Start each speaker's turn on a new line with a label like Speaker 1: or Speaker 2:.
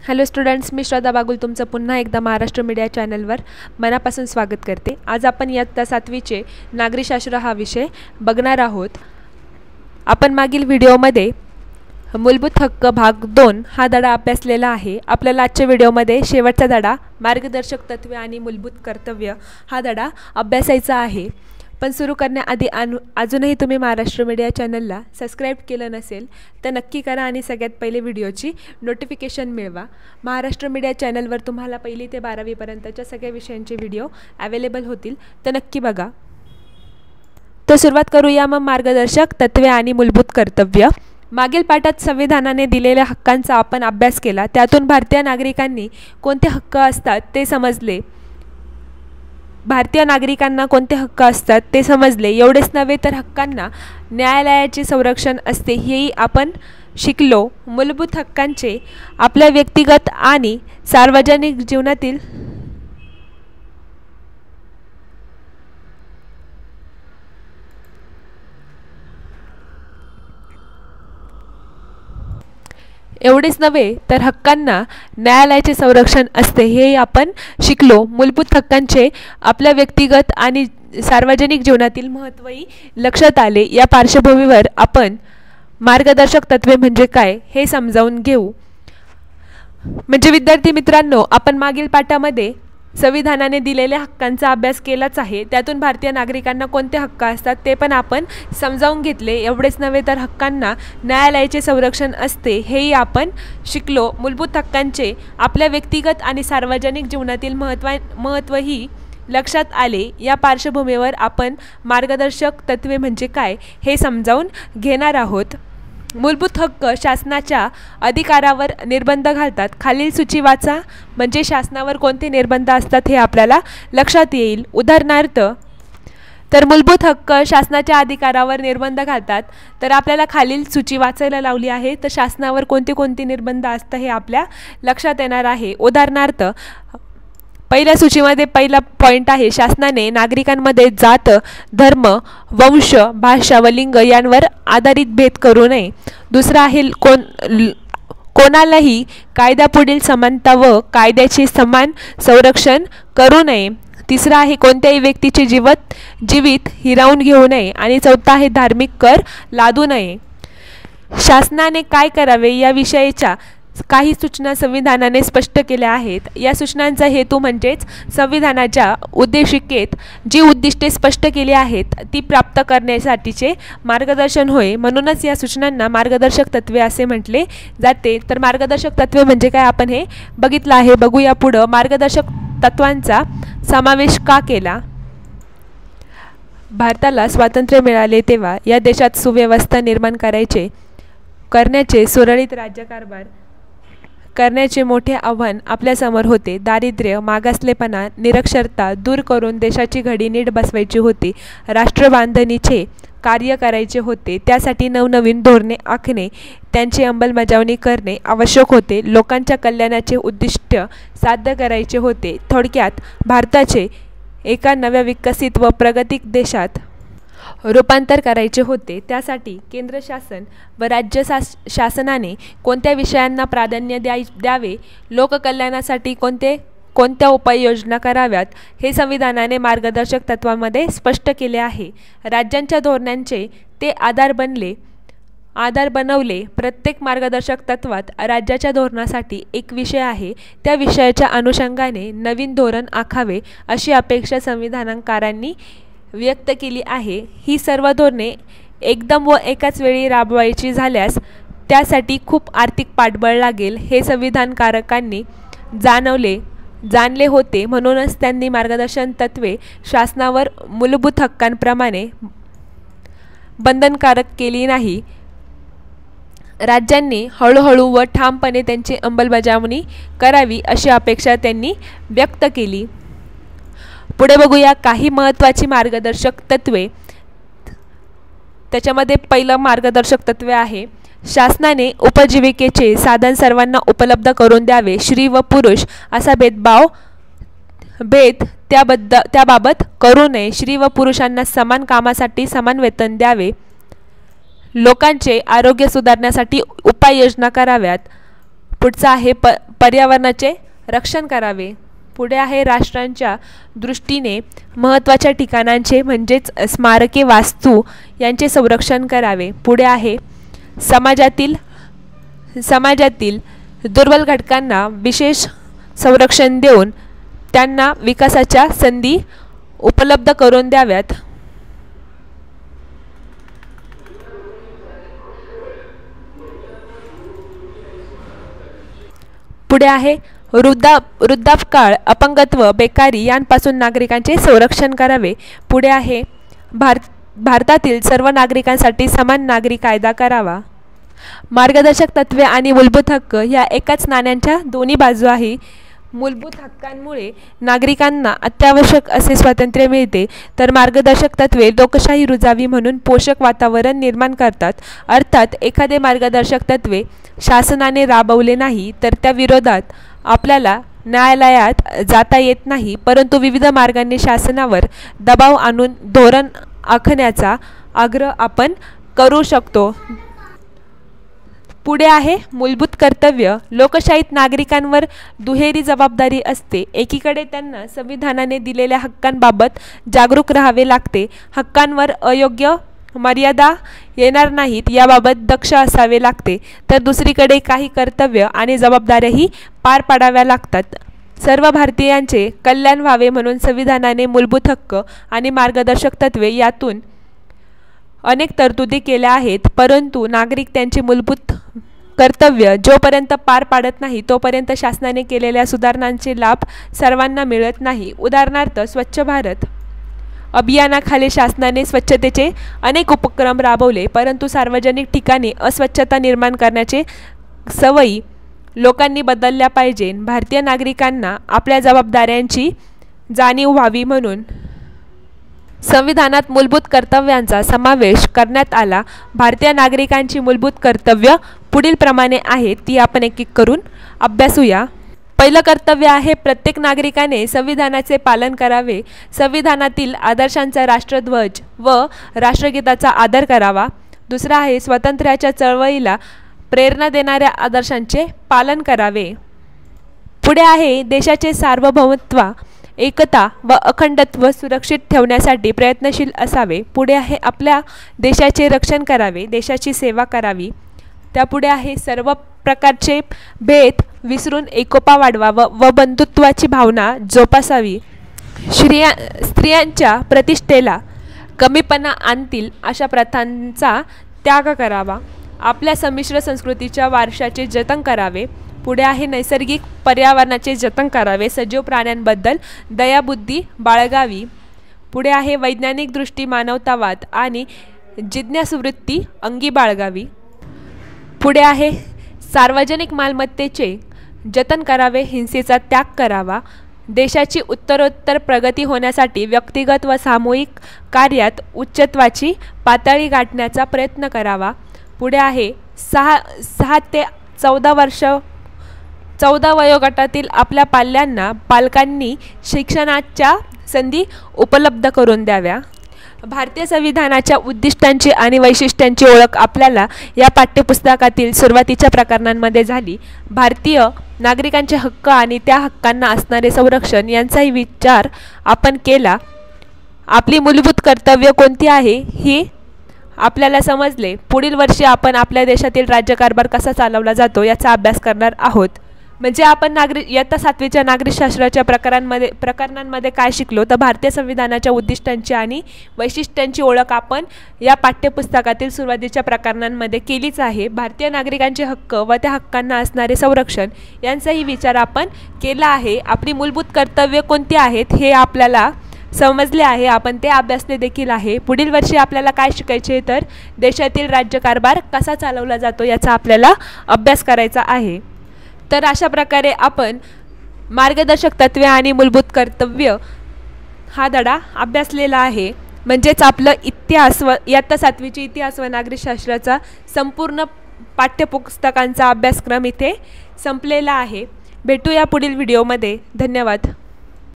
Speaker 1: Hello students, मी श्रद्धा बागुल तुमचं पुन्हा एकदा महाराष्ट्र मीडिया चॅनलवर मनापासून स्वागत करते। आज आपण इयत्ता 7वीचे नागरिकशास्त्र हा विषय बघणार आहोत। आपण मागील व्हिडिओमध्ये मूलभूत हक्क भाग 2 हा धडा अभ्यासलेला आहे। आपल्याला आजच्या व्हिडिओमध्ये शेवटचा धडा मार्गदर्शक तत्त्वे आणि मूलभूत कर्तव्य हा धडा अभ्यासायचा आहे। पण सुरू करण्याआधी अजूनही तुम्ही महाराष्ट्र मीडिया चॅनलला सबस्क्राइब केलं नसेल तर नक्की करा आणि सगळ्यात पहिले व्हिडिओची नोटिफिकेशन मिळवा। महाराष्ट्र मीडिया चॅनलवर तुम्हाला 1ली ते 12वी पर्यंतच्या सगळ्या विषयांचे व्हिडिओ अवेलेबल होतील, तर नक्की बघा। तर सुरुवात करूया मग मार्गदर्शक तत्त्वे आणि मूलभूत कर्तव्य। मागील पाठात संविधानाने दिलेल्या हक्कांचा आपण अभ्यास केला। त्यातून भारतीय नागरिकांनी कोणते हक्क असतात ते समजले। भारतीय नागरिकांना कोणते हक्क असतात ते समजले। एवढेच नव्हे तर हक्कांना न्यायालयाचे संरक्षण असते हेही आपण शिकलो। मूलभूत हक्कांचे आपल्या व्यक्तिगत आणि सार्वजनिक जीवनातील एवढेच नव्हे तर हक्कांना न्यायालयाचे संरक्षण असते हेही आपण शिकलो। मूलभूत हक्कांचे आपल्या व्यक्तिगत आणि सार्वजनिक जीवनातील महत्त्वही लक्षात आले। या पार्श्वभूमीवर आपण मार्गदर्शक तत्त्वे म्हणजे काय हे समजावून घेऊ। म्हणजे विद्यार्थी मित्रांनो, आपण मागील पाठामध्ये संविधानाने दिलेल्या हक्कांचा अभ्यास केलाच आहे। त्यातून भारतीय नागरिकांना कोणते हक्क असतात ते पण आपण समजावून घेतले। एवढेच नव्हे तर हक्कांना न्यायालयाचे संरक्षण असते हेही आपण शिकलो। मूलभूत हक्कांचे आपल्या व्यक्तिगत आणि सार्वजनिक जीवनातील महत्त्वही लक्षात आले। या पार्श्वभूमीवर आपण मार्गदर्शक तत्त्वे म्हणजे काय हे समजावून घेणार आहोत। मूलभूत हक्क शासनाच्या अधिकारावर निर्बंध घालतात। खालील सूची वाचा, म्हणजे शासनावर कोणते निर्बंध असतात हे आपल्याला लक्षात येईल। उदाहरणार्थ, तर मूलभूत हक्क शासनाच्या अधिकारावर निर्बंध घालतात, तर आपल्याला खालील सूची वाचायला लावली आहे। तर शासनावर कोणते कोणते निर्बंध असतात हे आपल्या लक्षात येणार आहे। उदाहरणार्थ, पहिल्या सूचीमध्ये पहिला पॉइंट आहे, शासनाने नागरिकांमध्ये जात, धर्म, वंश, भाषा व लिंग यांवर आधारित भेद करू नये। दुसरा आहे, कोणालाही कायद्यापुढील समानता व कायद्याचे समान संरक्षण करू नये। तिसरा आहे, कोणत्याही व्यक्तीचे जीवित हिरावून घेऊ नये। आणि चौथा आहे, धार्मिक कर लादू नये। शासनाने काय करावे या विषयीच्या काही सूचना संविधानाने स्पष्ट केल्या आहेत। या सूचनांचा हेतू म्हणजेच संविधानाच्या उद्देशिकेत जी उद्दिष्टे स्पष्ट केली आहेत ती प्राप्त करण्यासाठीचे मार्गदर्शन होय। म्हणूनच या सूचनांना मार्गदर्शक तत्त्वे असे म्हटले जाते। तर मार्गदर्शक तत्त्वे म्हणजे काय आपण हे बघितलं आहे। बघूया पुढं, मार्गदर्शक तत्त्वांचा समावेश का केला। भारताला स्वातंत्र्य मिळाले तेव्हा या देशात सुव्यवस्था निर्माण करण्याचे सुरळीत राज्यकारभार करण्याचे मोठे आव्हान आपल्यासमोर होते। दारिद्र्य, मागासलेपणा, निरक्षरता दूर करून देशाची घडी नीट बसवायची होती। राष्ट्रबांधणीचे कार्य करायचे होते। त्यासाठी नवनवीन धोरणे आखणे, त्यांची अंमलबजावणी करणे आवश्यक होते। लोकांच्या कल्याणाचे उद्दिष्ट साध्य करायचे होते। थोडक्यात भारताचे एका नव्या विकसित व प्रगतिक देशात रूपांतर करायचे होते। त्यासाठी केंद्र शासन व राज्य शासनाने कोणत्या विषयांना प्राधान्य द्यावे, लोककल्याणासाठी कोणत्या उपाययोजना कराव्यात हे संविधानाने मार्गदर्शक तत्त्वांमध्ये स्पष्ट केले आहे। राज्यांच्या धोरणांचे ते आधार बनवले। प्रत्येक मार्गदर्शक तत्त्वात राज्याच्या धोरणासाठी एक विषय आहे। त्या विषयाच्या अनुषंगाने नवीन धोरण आखावे अशी अपेक्षा संविधानकारांनी व्यक्त केली आहे। ही सर्व धोरणे एकदम व एकाच वेळी राबवायची झाल्यास त्यासाठी खूप आर्थिक पाठबळ लागेल हे संविधानकारकांनी जाणले होते। म्हणूनच त्यांनी मार्गदर्शक तत्त्वे शासनावर मूलभूत हक्कांप्रमाणे बंधनकारक केली नाही। राज्यांनी हळूहळू व ठामपणे त्यांची अंमलबजावणी करावी अशी अपेक्षा त्यांनी व्यक्त केली। पुढे बघूया काही महत्त्वाची मार्गदर्शक तत्त्वे। त्याच्यामध्ये पहिलं मार्गदर्शक तत्त्वे आहे, शासनाने उपजीविकेचे साधन सर्वांना उपलब्ध करून द्यावे। स्त्री व पुरुष असा भेद त्याबाबत करू नये। स्त्री व पुरुषांना समान कामासाठी समान वेतन द्यावे। लोकांचे आरोग्य सुधारण्यासाठी उपाययोजना कराव्यात। पुढचा आहे पर्यावरणाचे रक्षण करावे। पुढे आहे राष्ट्रांच्या दृष्टीने महत्त्वाच्या ठिकाणांचे म्हणजेच स्मारके वास्तू यांचे संरक्षण करावे। पुढे आहे समाजातील दुर्बल घटकांना विशेष संरक्षण देऊन त्यांना विकासाच्या संधी उपलब्ध करून द्याव्यात। पुढे आहे वृद्धापकाळ, अपंगत्व, बेकारी यांपासून नागरिकांचे संरक्षण करावे। पुढे आहे भारतातील सर्व नागरिकांसाठी समान नागरी कायदा करावा। मार्गदर्शक तत्त्वे आणि मूलभूत हक्क ह्या एकाच नाण्याच्या दोन्ही बाजू आहे। मूलभूत हक्कांमुळे नागरिकांना अत्यावश्यक असे स्वातंत्र्य मिळते, तर मार्गदर्शक तत्त्वे लोकशाही रुजावी म्हणून पोषक वातावरण निर्माण करतात। अर्थात एखादे मार्गदर्शक तत्त्वे शासनाने राबवले नाही तर त्या विरोधात आपल्याला न्यायालयात जाता येत नाही, परंतु विविध मार्गांनी शासनावर दबाव आणून धोरण आखण्याचा आग्रह आपण करू शकतो। पुढे आहे मूलभूत कर्तव्य। लोकशाहीत नागरिकांवर दुहेरी जबाबदारी असते। एकीकडे त्यांना संविधानाने दिलेल्या हक्कांबाबत जागरूक राहावे लागते, हक्कांवर अयोग्य मर्यादा येणार नाहीत याबाबत दक्ष असावे लागते, तर दुसरीकडे काही कर्तव्य आणि जबाबदाऱ्याही पार पाडाव्या लागतात। सर्व भारतीयांचे कल्याण व्हावे म्हणून संविधानाने मूलभूत हक्क आणि मार्गदर्शक तत्त्वे यातून अनेक तरतुदी केल्या आहेत, परंतु नागरिक त्यांची मूलभूत कर्तव्य जोपर्यंत पार पाडत नाही तोपर्यंत शासनाने केलेल्या सुधारणांचे लाभ सर्वांना मिळत नाही। उदाहरणार्थ स्वच्छ भारत अभियानाखाली शासनाने स्वच्छतेचे अनेक उपक्रम राबवले, परंतु सार्वजनिक ठिकाणी अस्वच्छता निर्माण करण्याचे सवयी लोकांनी बदलल्या पाहिजे। भारतीय नागरिकांना आपल्या जबाबदाऱ्यांची जाणीव व्हावी म्हणून संविधानात मूलभूत कर्तव्यांचा समावेश करण्यात आला। भारतीय नागरिकांची मूलभूत कर्तव्य पुढील प्रमाणे आहेत, ती आपण एक एक करून अभ्यासूया। पहिलं कर्तव्य आहे प्रत्येक नागरिकाने संविधानाचे पालन करावे। संविधानातील आदर्शांचा राष्ट्रध्वज व राष्ट्रगीताचा आदर करावा। दुसरा आहे स्वातंत्र्याच्या चळवळीला प्रेरणा देणाऱ्या आदर्शांचे पालन करावे। पुढे आहे देशाचे सार्वभौमत्व, एकता व अखंडत्व सुरक्षित ठेवण्यासाठी प्रयत्नशील असावे। पुढे आहे आपल्या देशाचे रक्षण करावे, देशाची सेवा करावी। त्यापुढे आहे सर्व प्रकारचे भेद विसरून एकोपा वाढवावा व बंधुत्वाची भावना जोपासावी। स्त्रियांच्या प्रतिष्ठेला कमीपणा आणतील अशा प्रथांचा त्याग करावा। आपल्या संमिश्र संस्कृतीच्या वारशाचे जतन करावे। पुढे आहे नैसर्गिक पर्यावरणाचे जतन करावे, सजीव प्राण्यांबद्दल दयाबुद्धी बाळगावी। पुढे आहे वैज्ञानिक दृष्टी, मानवतावाद आणि जिज्ञासूवृत्ती अंगी बाळगावी। पुढे आहे सार्वजनिक मालमत्तेचे जतन करावे, हिंसेचा त्याग करावा। देशाची उत्तरोत्तर प्रगती होण्यासाठी व्यक्तिगत व सामूहिक कार्यात उच्चत्वाची पातळी गाठण्याचा प्रयत्न करावा। पुढे आहे 6 ते 14 वयोगटातील आपल्या पालकांनी शिक्षणाच्या संधी उपलब्ध करून द्याव्या। भारतीय संविधानाच्या उद्दिष्टांची आणि वैशिष्ट्यांची ओळख आपल्याला या पाठ्यपुस्तकातील सुरुवातीच्या प्रकरणांमध्ये झाली। भारतीय नागरिकांचे हक्क आणि त्या हक्कांना असणारे संरक्षण यांचाही विचार आपण केला। आपली मूलभूत कर्तव्य कोणती आहे हे आपल्याला समजले। पुढील वर्षी आपण आपल्या देशातील राज्यकारभार कसा चालवला जातो याचा अभ्यास करणार आहोत। म्हणजे आपण इयत्ता 7वीच्या नागरिकशास्त्राच्या प्रकरणांमध्ये काय शिकलो तर भारतीय संविधानाच्या उद्दिष्टांची आणि वैशिष्ट्यांची ओळख आपण या पाठ्यपुस्तकातील सुरुवातीच्या प्रकरणांमध्ये केलीच आहे। भारतीय नागरिकांचे हक्क व त्या हक्कांना असणारे संरक्षण यांचाही विचार आपण केला आहे। आपली मूलभूत कर्तव्य कोणती आहेत हे आपल्याला समजले आहे, आपण ते अभ्यासले देखील आहे। पुढील वर्षी आपल्याला काय शिकायचे तर देशातील राज्यकारभार कसा चालवला जातो याचा आपल्याला अभ्यास करायचा आहे। तर अशा प्रकारे आपण मार्गदर्शक तत्त्वे आणि मूलभूत कर्तव्य हा धडा अभ्यासलेला आहे। म्हणजेच आपलं इतिहास व इयत्ता 7वीची इतिहास व नागरिकशास्त्राचा संपूर्ण पाठ्यपुस्तकांचा अभ्यासक्रम इथे संपलेला आहे। भेटूया पुढील व्हिडिओमध्ये। धन्यवाद।